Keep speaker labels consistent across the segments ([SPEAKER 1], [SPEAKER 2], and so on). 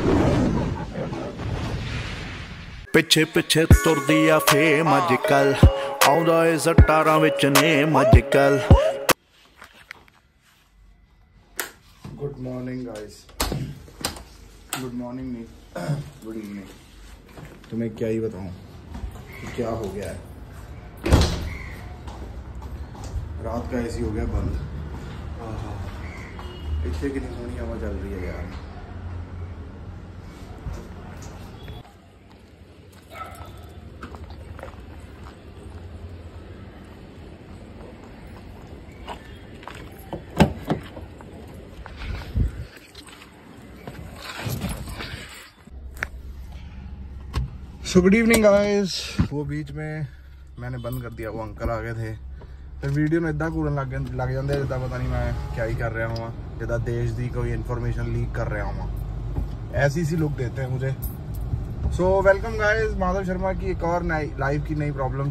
[SPEAKER 1] ਪਿੱਛੇ ਪਿੱਛੇ ਤੁਰਦੀ ਆ ਫੇਮ ਅੱਜ ਕੱਲ ਆਉਂਦਾ ਏ ਸਟਾਰਾਂ ਵਿੱਚ ਨੇਮ ਅੱਜ ਕੱਲ।
[SPEAKER 2] Good morning guys, good morning नहीं गुड इवनिंग। तुम्हें क्या ही बताऊं कि क्या हो गया है। रात का एसी हो गया बंद। पीछे कितनी सोहनी हवा चल रही है यार। So good evening guys. वो बीच में मैंने बंद कर दिया, वो अंकल आ गए थे फिर वीडियो में इदा घूरन लग जाते जिदा पता नहीं मैं क्या ही कर रहा हूँ, जिदा देश की कोई इन्फॉर्मेशन लीक कर रहा हूँ। ऐसी सी लुक देते हैं मुझे। So welcome guys, Madhav Sharma की एक और लाइव की नई प्रॉब्लम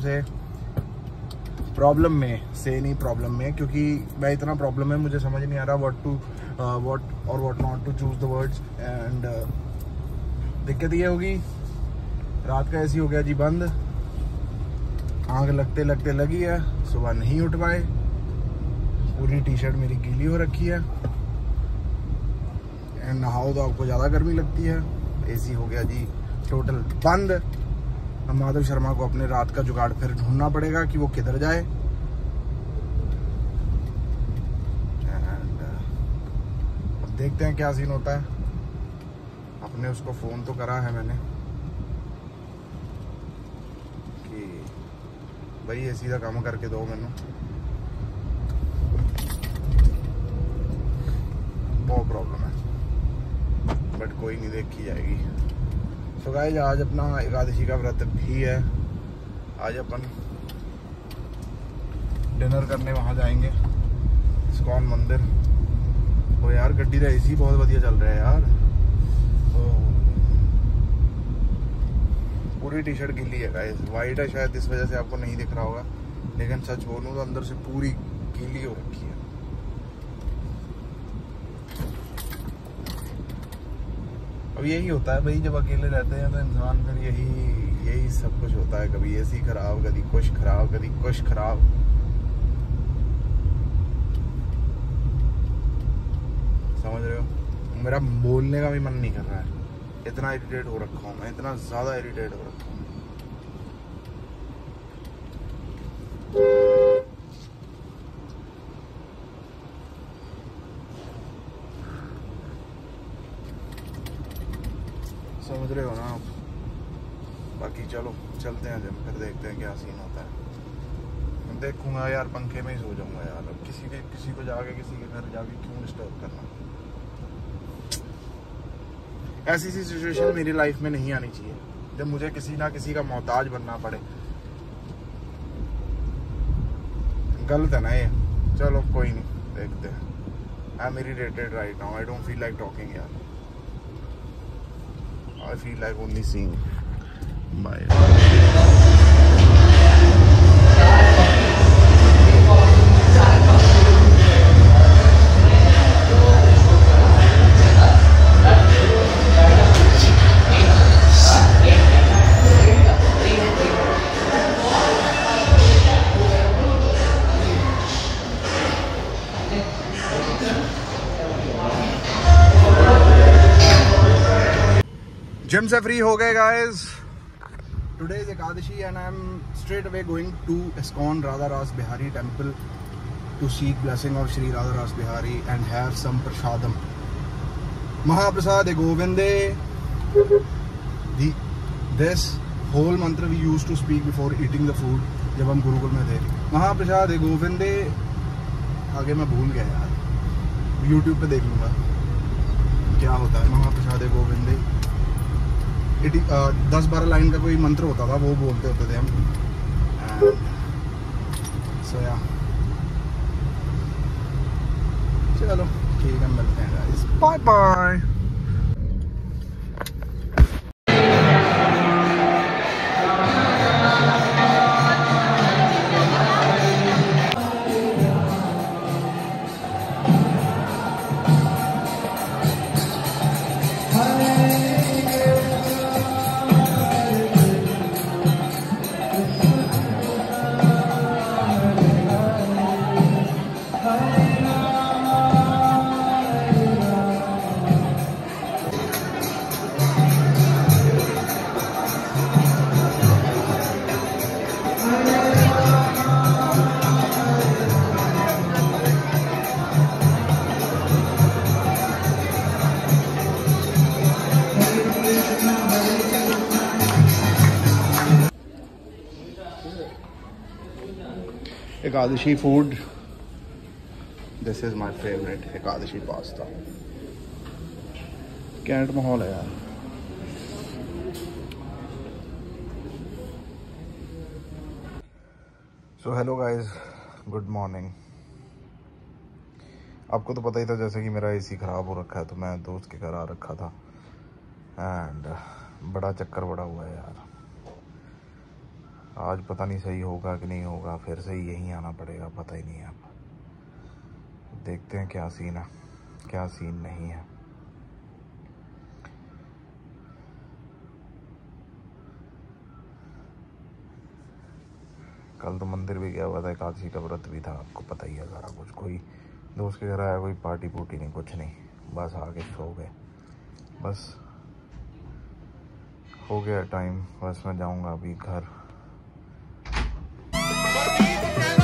[SPEAKER 2] में क्योंकि मैं इतना प्रॉब्लम है, मुझे समझ नहीं आ रहा what not to choose the words. And दिक्कत ये होगी, रात का एसी हो गया जी बंद, आग लगते लगते लगी है, सुबह नहीं उठ पाए, पूरी टी शर्ट मेरी गीली हो रखी है। एंड नहाओ तो आपको ज़्यादा गर्मी लगती है। एसी हो गया जी टोटल बंद। अब माधव शर्मा को अपने रात का जुगाड़ फिर ढूंढना पड़ेगा कि वो किधर जाए। एंड अब देखते हैं क्या सीन होता है। अपने उसको फ़ोन तो करा है मैंने भाई एसी का काम करके दो मैनू, बहुत प्रॉब्लम है, बट कोई नहीं, देखी जाएगी। तो गाइस आज अपना एकादशी का व्रत भी है। आज अपन डिनर करने वहाँ जाएंगे, इस्कॉन मंदिर। ओ यार गड्डी का एसी बहुत बढ़िया चल रहा है यार। पूरी टी शर्ट गीली है गाइस, वाइट है शायद इस वजह से आपको नहीं दिख रहा होगा, लेकिन सच बोलूं तो अंदर से पूरी गीली हो रखी है। अब यही होता है भाई, जब अकेले रहते हैं तो इंसान फिर यही सब कुछ होता है। कभी एसी खराब, कभी कुछ खराब, कभी कुछ खराब। समझ रहे हो, मेरा बोलने का भी मन नहीं कर रहा है, इतना इरिटेट हो रखा हूँ मैं, इतना ज़्यादा इरिटेट हो रखा हूँ। समझ रहे हो ना आप। बाकी चलो चलते हैं जिम, फिर देखते हैं क्या सीन होता है। मैं देखूंगा यार, पंखे में ही सो जाऊंगा यार। अब किसी को जाके किसी के घर जाके क्यों डिस्टर्ब करना। ऐसी सी सिचुएशन मेरी लाइफ में नहीं आनी चाहिए जब मुझे किसी ना किसी का मोहताज बनना पड़े। गलत है ना ये। चलो कोई नहीं, देखते हैं। I am irritated right now, I don't feel like talking यार, I feel like only seeing. Bye. Gym से फ्री हो गए guys. Today is Ekadashi and I am straight away going to ISKCON Radha Ras Bihari temple to seek blessing of Shri Radha Ras Bihari and have some prasadam. महाप्रसाद गोविंदे, this whole mantra we use to speak before eating the food जब हम गुरुकुल में थे। महाप्रसाद गोविंदे, आगे मैं भूल गया यार, यूट्यूब पे देख लूँगा क्या होता है। महाप्रसाद गोविंदे 10-12 लाइन का कोई मंत्र होता था, वो बोलते होते थे हम। सो या चलो ठीक है, मिलते हैं guys, bye bye.
[SPEAKER 3] Hare
[SPEAKER 1] Ekadashi food, this is my favourite Ekadashi pasta. कैंट माहौल है यार। So hello guys, good morning. आपको तो पता ही था जैसे कि मेरा एसी ख़राब हो रखा है, तो मैं दोस्त के घर आ रखा था एंड बड़ा चक्कर बड़ा हुआ है यार। आज पता नहीं सही होगा कि नहीं होगा, फिर से यहीं आना पड़ेगा, पता ही नहीं है। अब देखते हैं क्या सीन है, क्या सीन नहीं है। कल तो मंदिर भी गया हुआ था, एकादशी का व्रत भी था, आपको पता ही है सारा कुछ। कोई दोस्त के घर आया, कोई पार्टी पुर्टी नहीं, कुछ नहीं, बस आके सो गए। बस हो गया टाइम, बस मैं जाऊंगा अभी घर।